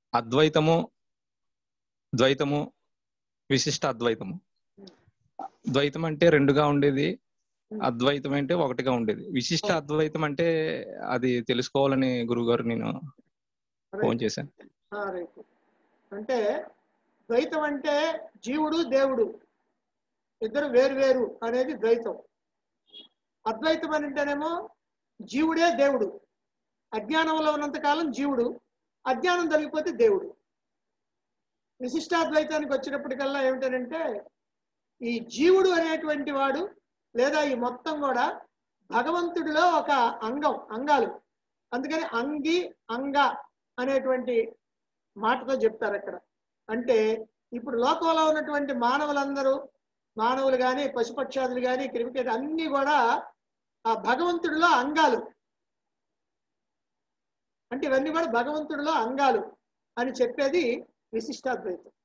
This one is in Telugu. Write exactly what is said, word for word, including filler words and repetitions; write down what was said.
అద్వైతము, ద్వైతము, విశిష్ట అద్వైతము. ద్వైతం అంటే రెండుగా ఉండేది, అద్వైతం అంటే ఒకటిగా ఉండేది. విశిష్ట అద్వైతం అంటే అది తెలుసుకోవాలని గురుగారు నేను ఫోన్ చేశాను. అంటే ద్వైతం అంటే జీవుడు దేవుడు ఇద్దరు వేరు వేరు అనేది ద్వైతం. అద్వైతం అని అంటేనేమో జీవుడే దేవుడు. అజ్ఞానంలో ఉన్నంతకాలం జీవుడు, అజ్ఞానం తొలగిపోతే దేవుడు. విశిష్టాద్వైతానికి వచ్చినప్పటికల్లా ఏమిటంటే ఈ జీవుడు అనేటువంటి వాడు లేదా ఈ మొత్తం కూడా భగవంతుడిలో ఒక అంగం, అంగాలు. అందుకని అంగి అంగ అనేటువంటి మాటతో చెప్తారు అక్కడ. అంటే ఇప్పుడు లోకంలో ఉన్నటువంటి మానవులందరూ, మానవులు కానీ పశుపక్షాదులు కానీ క్రిమికేట్ అన్నీ కూడా ఆ భగవంతుడిలో అంగాలు. అంటే ఇవన్నీ కూడా భగవంతుడిలో అంగాలు అని చెప్పేది విశిష్టాద్వైతం.